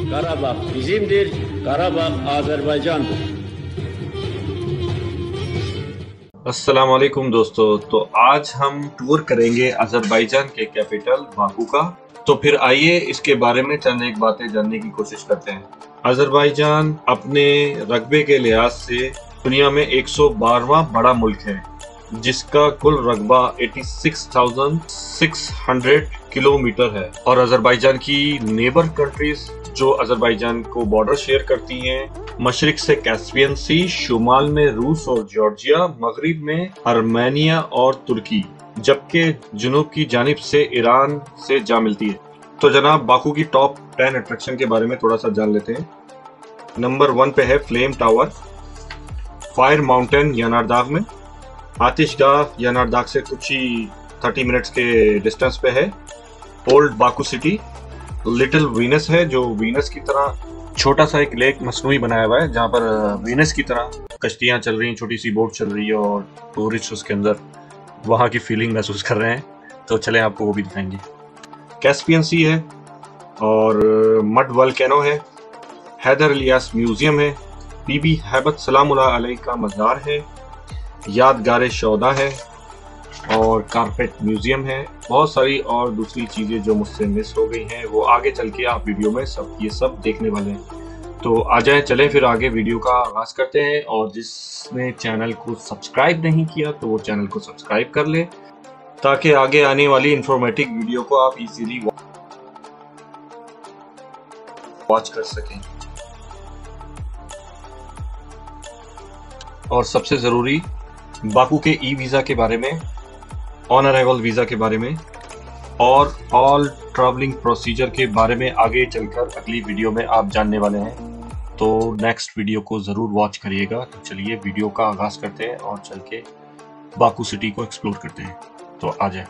Qarabağ bizimdir, Qarabağ Azerbaycandır। अस्सलाम वालेकुम दोस्तों। तो आज हम टूर करेंगे अजरबैजान के कैपिटल बाकू का। तो फिर आइए इसके बारे में चंद एक बातें जानने की कोशिश करते हैं। अजरबैजान अपने रकबे के लिहाज से दुनिया में 112वां बड़ा मुल्क है, जिसका कुल रकबा 86,600 किलोमीटर है। और अजरबैजान की नेबर कंट्रीज जो अजरबैजान को बॉर्डर शेयर करती हैं, मशरिक से कैस्पियन सी, शुमाल में रूस और जॉर्जिया, मगरिब में आर्मेनिया और तुर्की, जबकि जुनूब की जानिब से ईरान से जा मिलती है। तो जनाब बाकू की टॉप 10 अट्रैक्शन के बारे में थोड़ा सा जान लेते हैं। नंबर 1 पे है flame tower, fire mountain Yanardag में, आतिशगाह यानारदाग से कुछ ही 30 मिनट्स के डिस्टेंस पे है। Old Baku city, little Venus है जो वीनस की तरह छोटा सा एक लेक मसनूई बनाया हुआ है, जहाँ पर वीनस की तरह कश्तियाँ चल रही हैं, छोटी सी बोट चल रही है और टूरिस्ट उसके अंदर वहाँ की फीलिंग महसूस कर रहे हैं। तो चलें आपको वो भी दिखाएंगे। कैस्पियन सी है और मड वोल्केनो है, हैदर इलियास म्यूजियम है, बीबी हैबत सलामुल्लाह अलैह का मज़ार है, यादगार शौदा है और कारपेट म्यूजियम है। बहुत सारी और दूसरी चीज़ें जो मुझसे मिस हो गई हैं वो आगे चल के आप वीडियो में ये सब देखने वाले हैं। तो आ जाएं, चलें फिर आगे वीडियो का आगाज़ करते हैं। और जिसने चैनल को सब्सक्राइब नहीं किया तो वो चैनल को सब्सक्राइब कर ले, ताकि आगे आने वाली इंफॉर्मेटिव वीडियो को आप इजीली वॉच कर सकें। और सबसे ज़रूरी बाकू के ई वीज़ा के बारे में, ऑन अराइवल वीज़ा के बारे में और ऑल ट्रैवलिंग प्रोसीजर के बारे में आगे चलकर अगली वीडियो में आप जानने वाले हैं। तो नेक्स्ट वीडियो को ज़रूर वॉच करिएगा। तो चलिए वीडियो का आगाज़ करते हैं और चल के बाकू सिटी को एक्सप्लोर करते हैं। तो आ जाए।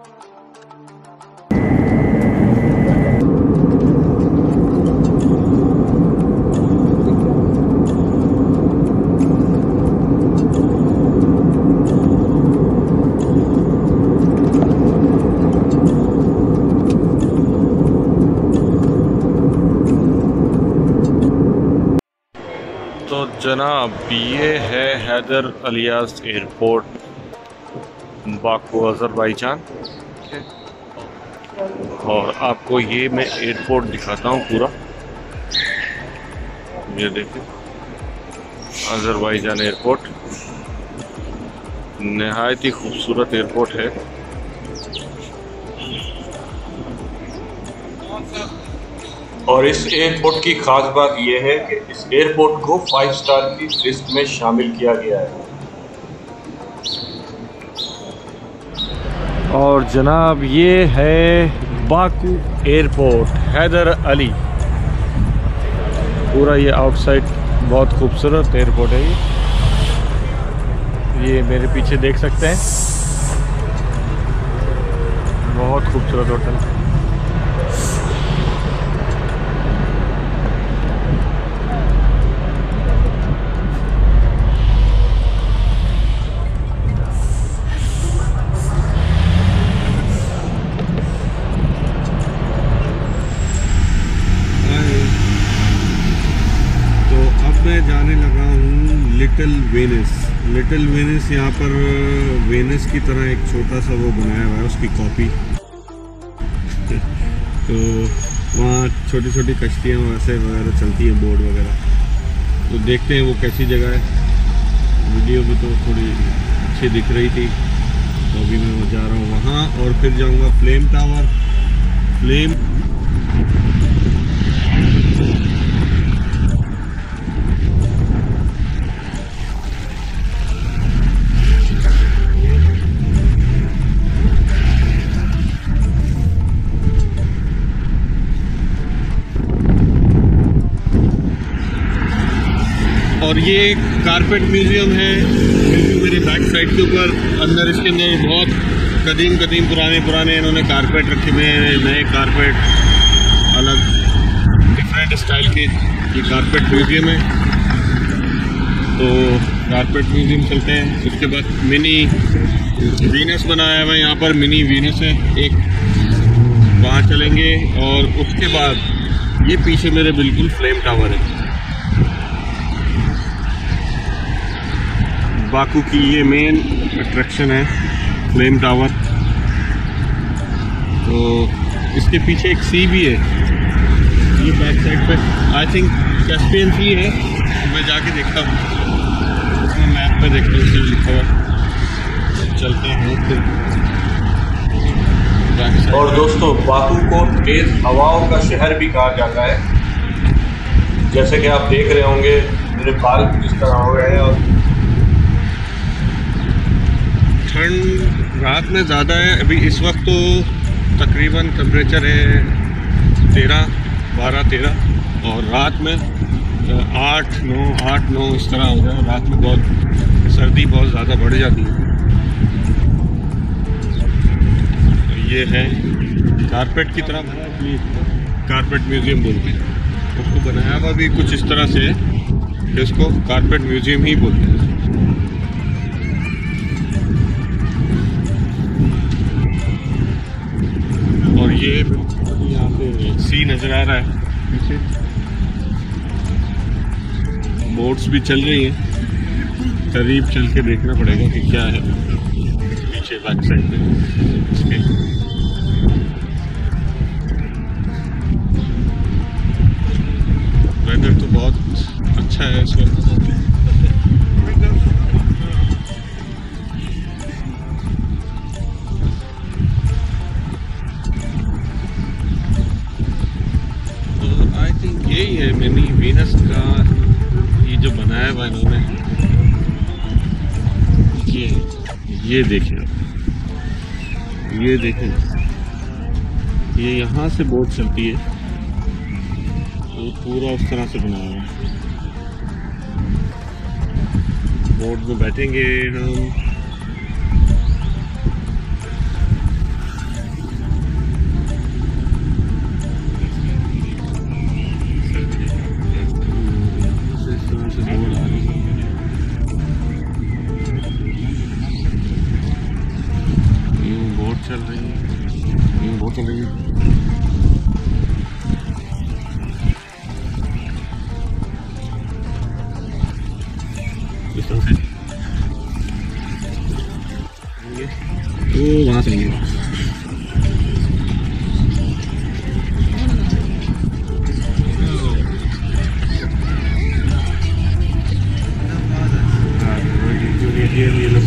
तो जनाब ये है Heydar Aliyev airport Baku Azerbaijan, और आपको ये मैं एयरपोर्ट दिखाता हूँ पूरा। ये देखिए अजरबैजान एयरपोर्ट, नहायत ही खूबसूरत एयरपोर्ट है। और इस एयरपोर्ट की खास बात यह है कि इस एयरपोर्ट को 5 स्टार की लिस्ट में शामिल किया गया है। और जनाब ये है बाकू एयरपोर्ट हैदर अली। पूरा ये आउटसाइड बहुत खूबसूरत एयरपोर्ट है। ये मेरे पीछे देख सकते हैं, बहुत खूबसूरत होटल। मैं जाने लगा हूँ लिटिल वेनिस। लिटिल वेनिस यहाँ पर वेनिस की तरह एक छोटा सा वो बनाया हुआ है, उसकी कॉपी। तो वहाँ छोटी छोटी कश्तियाँ वैसे वगैरह चलती हैं, बोर्ड वगैरह। तो देखते हैं वो कैसी जगह है। वीडियो में तो थोड़ी अच्छी दिख रही थी, तो अभी मैं जा रहा हूँ वहाँ और फिर जाऊँगा फ्लेम टावर। और ये कारपेट म्यूजियम है मेरे बैक साइड के ऊपर। अंदर इसके अंदर बहुत कदीम पुराने इन्होंने कारपेट रखे हुए हैं, नए कारपेट, अलग डिफरेंट स्टाइल के। ये कारपेट म्यूजियम है। तो कारपेट म्यूजियम चलते हैं। उसके बाद मिनी वीनस बनाया हुआ है, यहाँ पर मिनी वीनस है एक, वहाँ चलेंगे। और उसके बाद ये पीछे मेरे बिल्कुल फ्लेम टावर है। बाकू की ये मेन अट्रैक्शन है, फ्लेम टावर। तो इसके पीछे एक सी भी है, ये बैक साइड पे आई थिंक कैस्पियन सी है। मैं जाके देखता हूँ, मैं मैप पे देखता हूँ क्या लिखा हुआ। चलते हैं फिर। और दोस्तों, बाकू को तेज हवाओं का शहर भी कहा जाता है। जैसे कि आप देख रहे होंगे मेरे बाल किस तरह हो गए हैं। और ठंड रात में ज़्यादा है अभी इस वक्त, तो तकरीबन टेम्परेचर है 12-13, और रात में 8-9 इस तरह हो जाए। रात में बहुत सर्दी बहुत ज़्यादा बढ़ जाती है। ये है कारपेट की तरह बना, कारपेट म्यूज़ियम बोलते हैं उसको। बनाया हुआ भी कुछ इस तरह से है कि इसको कारपेट म्यूज़ियम ही बोलते हैं। और ये यहाँ पे सी नज़र आ रहा है पीछे, बोट्स भी चल रही हैं। करीब चल के देखना पड़ेगा कि क्या है पीछे बैक साइड पे इसके। वेदर तो बहुत अच्छा है इस वक्त। तो आई थिंक यही है मिनी वीनस का ये जो बनाया हुआ इन्होंने। ये देखें, ये देखें, ये यहाँ से बोट चलती है, ये पूरा उस तरह से बनाया हुआ है। बोट में बैठेंगे हम। इस तरह से बोट आ रही है। बोट चल रही है, बोट चल रही है। इस तरह से तो वहाँ से ये लोग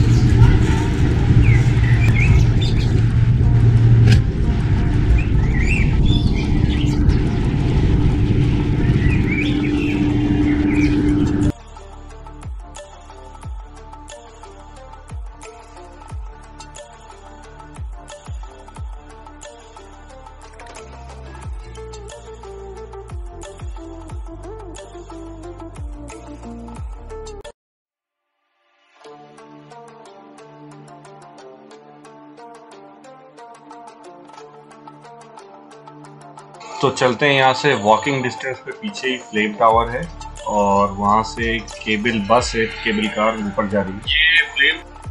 तो चलते हैं यहाँ से। वॉकिंग डिस्टेंस पे पीछे ही फ्लेम टावर है और वहाँ से केबल बस है, केबल कार ऊपर जा रही है।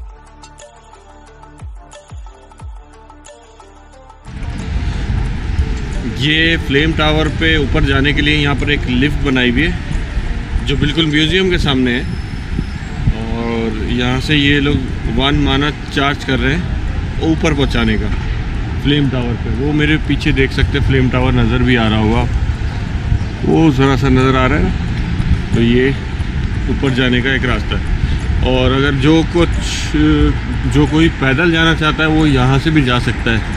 ये फ्लेम टावर पे ऊपर जाने के लिए यहाँ पर एक लिफ्ट बनाई हुई है जो बिल्कुल म्यूज़ियम के सामने है। और यहाँ से ये लोग 1 माना चार्ज कर रहे हैं ऊपर पहुँचाने का फ्लेम टावर पे। वो मेरे पीछे देख सकते हैं, फ्लेम टावर नज़र भी आ रहा होगा, वो ज़रा सा नज़र आ रहा है ना। तो ये ऊपर जाने का एक रास्ता है। और अगर जो कोई पैदल जाना चाहता है वो यहाँ से भी जा सकता है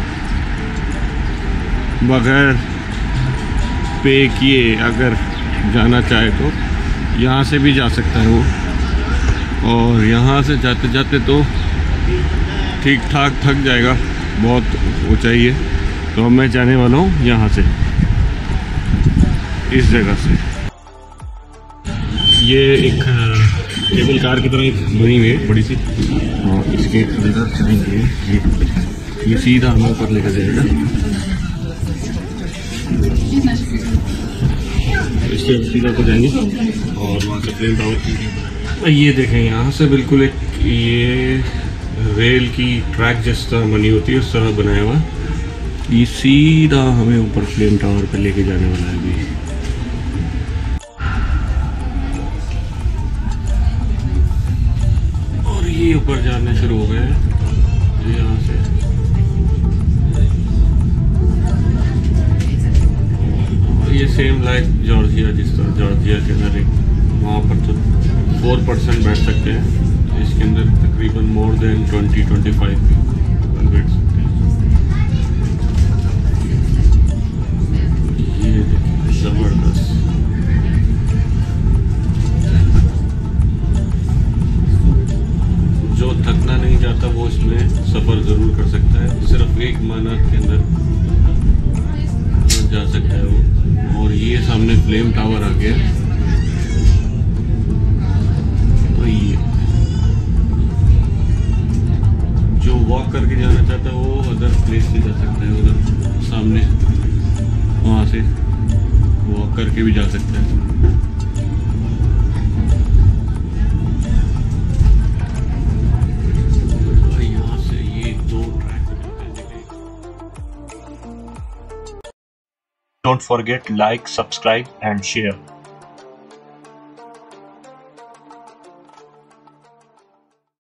बगैर पे किए। अगर जाना चाहे तो यहाँ से भी जा सकता है वो। और यहाँ से जाते जाते तो ठीक ठाक थक जाएगा, बहुत ऊंचाई है। तो मैं जाने वाला हूँ यहाँ से, इस जगह से। ये एक केबल कार की तरह एक बनी हुई है बड़ी सी, और इसके अंदर चलेंगे। ये सीधा हमें ऊपर लेकर जाएगा। इससे सीधा को जाएंगे और वहाँ से फ्लेम टावर। ये देखें, यहाँ से बिल्कुल एक ये रेल की ट्रैक जिस तरह बनी होती है उस तरह बनाया हुआ। ये सीधा हमें ऊपर फ्लेम टावर पे लेके जाने वाला है अभी। और ये ऊपर जाने शुरू हो गए यहाँ से। और ये सेम लाइक जॉर्जिया, जिस तरह जॉर्जिया के अंदर एक वहाँ पर तो 4% बैठ सकते हैं, इसके अंदर तकरीबन मोर देन 20-25 people बैठ सकते हैं। ये देखिए ज़बरदस्त। जो थकना नहीं चाहता वो इसमें सफ़र ज़रूर कर सकता है, सिर्फ 1 मिनट के अंदर जा सकता है वो। और ये सामने फ्लेम टावर आ गया, तो ये जो वॉक करके जाना चाहता है वो अदर प्लेस से जा सकता है, उधर सामने वहाँ से वॉक करके भी जा सकता है। यहाँ से ये 2 ट्रैक हो जाते हैं। Don't forget like, subscribe and share.